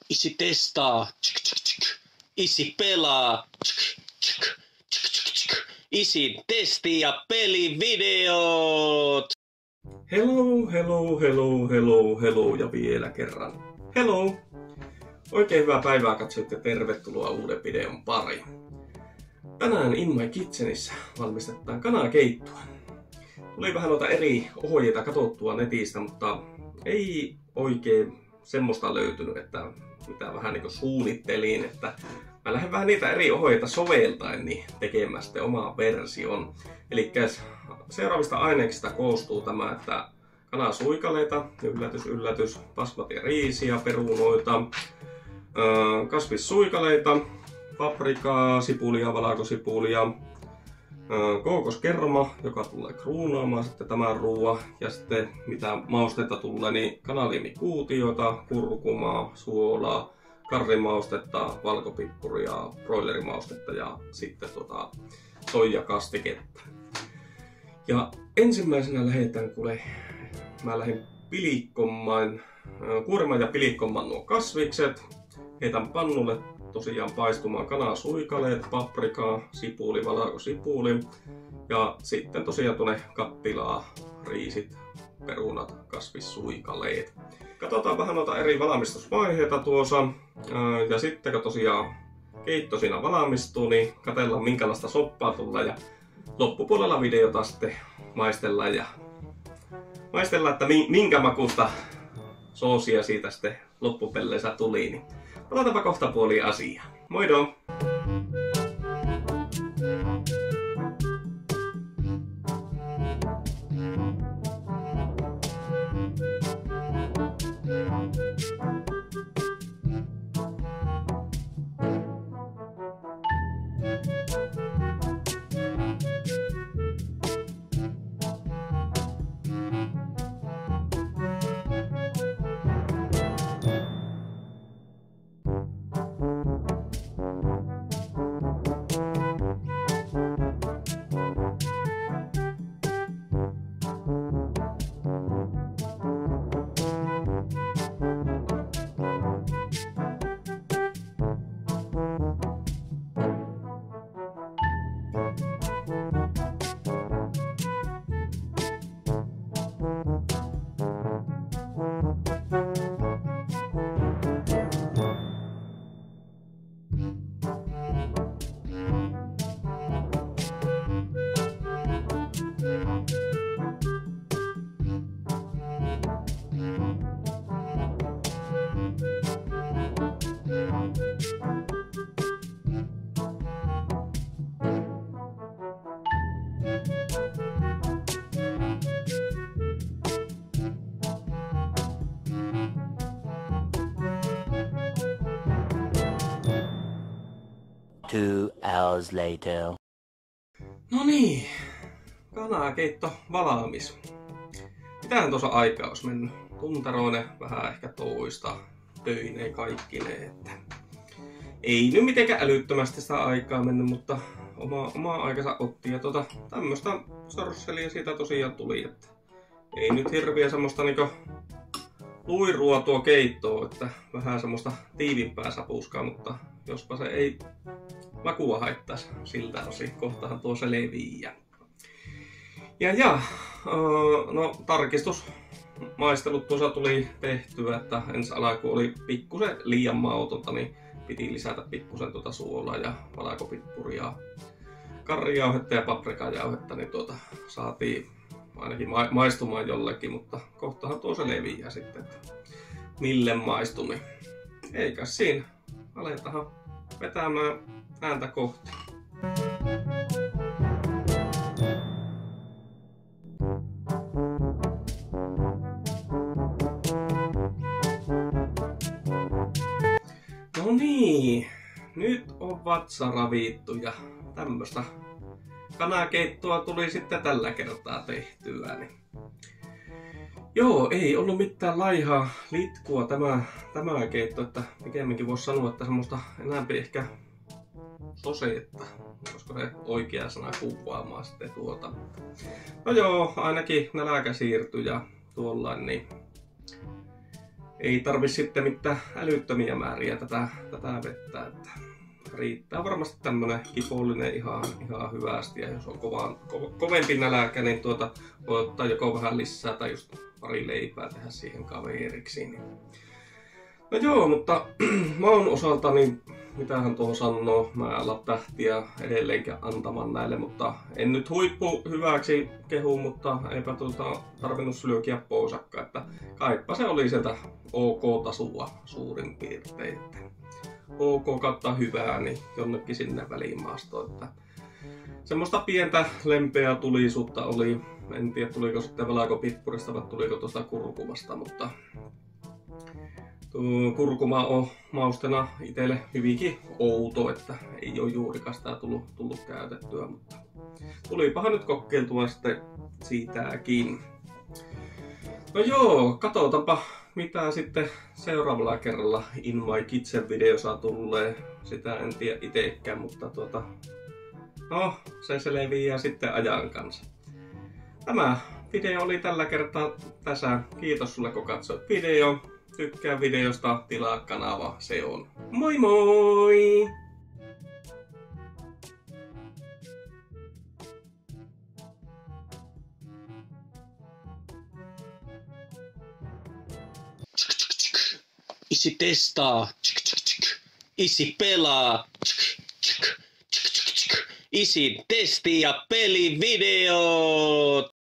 Isi testaa. Tsk, tsk, tsk. Isi pelaa. Tsk, tsk, tsk, tsk, tsk. Isin testi- ja pelivideot. Hello, hello, hello, hello, hello ja vielä kerran. Hello! Oikein hyvää päivää katsojat ja tervetuloa uuden videon pariin. Tänään In My Kitchenissä valmistetaan kanankeittoa. Tuli vähän noita eri ohjeita katsottua netistä, mutta ei oikein semmoista löytynyt, että mitä vähän niin kuin suunnittelin, että mä lähden vähän niitä eri ohjeita soveltaen niin tekemään sitten omaa version. Eli seuraavista aineksista koostuu tämä, että kanasuikaleita, yllätys, yllätys, basmati-riisiä, perunoita, kasvissuikaleita, paprikaa, sipulia, valakosipulia, kookoskerma, joka tulee kruunaamaan sitten tämän ruoan, ja sitten mitä mausteita tulee, niin kanaliemikuutiota, kurkumaa, suolaa, karrimaustetta, valkopippuria, broilerimaustetta ja sitten soijakastiketta. Ja ensimmäisenä mä lähden kuorimaan ja pilikkomaan nuo kasvikset. Heitän pannulle tosiaan paistumaan kanasuikaleet, paprikaa, sipuli, valakosipuli ja sitten tosiaan tuonne kattilaa riisit, perunat, kasvissuikaleet. Katsotaan vähän noita eri valmistusvaiheita tuossa ja sitten kun tosiaan keitto siinä valmistuu, niin katsellaan minkälaista soppaa tulee ja loppupuolella videota sitten maistellaan, että minkä makusta soosia siitä sitten loppupelleissä tuli. Niin palataanpa kohta puoliin asiaan. Moido! Two hours later. No niin, kanakeitto valmis. Mitähän tuossa aikaa olisi mennyt? Tuntaroinen vähän ehkä toista, töineen kaikkineen, että ei nyt mitenkään älyttömästi sitä aikaa mennyt, mutta oma aikansa otti ja tämmöstä sorsselia siitä tosiaan tuli, että ei nyt hirviä semmoista niinku luirua tuo keittoa, että vähän semmoista tiivimpää sapuskaa, mutta jospa se ei makua haittaisi siltä osin, kohtahan tuo selviää. No tarkistusmaistelut tuossa tuli tehtyä, että ensi alkuun oli pikkusen liian mautonta, niin piti lisätä pikkusen suolaa ja valakopippuria, karrijauhetta ja paprikajauhetta, niin saatiin ainakin maistumaan jollekin, mutta kohtahan tuo selviää sitten, että mille maistui, niin eikä siinä, aletaan vetämään ääntä kohti. No niin, nyt on vatsa ravittu ja tämmöstä kanakeittoa tuli sitten tällä kertaa tehtyä. Niin. Joo, ei ollut mitään laihaa litkua tämä keitto, että pikemminkin voisi sanoa, että semmoista enäämpi ehkä soseetta, koska se oikea sana kuvaamaan sitten tuota. No joo, ainakin nälkä siirtyi ja tuollain, niin ei tarvi sitten mitään älyttömiä määriä tätä vettä. Että riittää varmasti tämmönen kipollinen ihan hyvästi, ja jos on kovempi nälkä, niin voi ottaa joko vähän lisää tai just pari leipää tehdä siihen kaveriksi. Niin. No joo, mutta maun osalta, niin mitähän tuohon sanoo, mä alan tähtiä edelleenkin antamaan näille, mutta en nyt huippu hyväksi kehu, mutta eipä tarvinnut sylkiä poisakka, että kaipa se oli sieltä OK-tasua suurin piirtein. OK kautta hyvää, niin jonnekin sinne välimaastoon, että semmoista pientä lempeää tulisuutta oli. En tiedä tuliko sitten valkopippurista vai tuliko tuosta kurkumasta, mutta kurkuma on maustena itselle hyvinkin outo, että ei ole juurikaan sitä tullut käytettyä, mutta tulipahan nyt kokeiltua sitten siitäkin. No joo, katsotaanpa mitä sitten seuraavalla kerralla In My Kitchen videossa tulee. Sitä en tiedä itsekään, mutta no, se selviää sitten ajan kanssa. Tämä video oli tällä kertaa tässä. Kiitos sulle kun katsoit video. Tykkää videosta, tilaa kanava, se on. Moi moi! Isi testaa. Isi pelaa. Isi testi ja pelivideot.